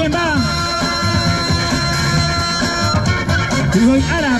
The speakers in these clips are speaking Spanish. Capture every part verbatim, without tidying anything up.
¿Quién va? Voy Arab.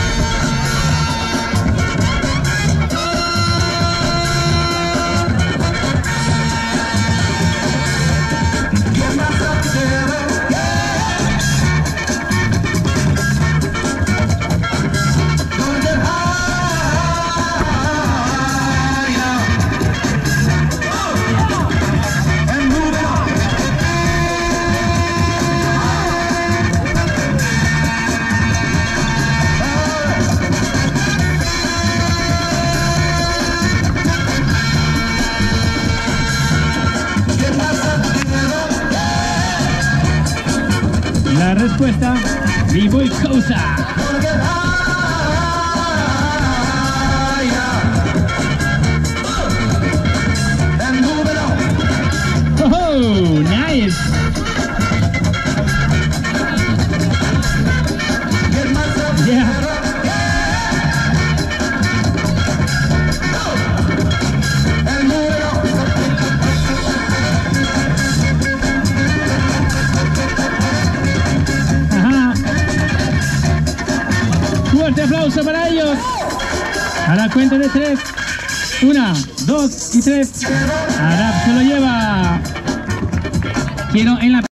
La respuesta, B-Boy Cosa. Oh, nice. Yeah. Fuerte aplauso para ellos. A la cuenta de tres. Una, dos y tres. Arab se lo lleva. Quiero en la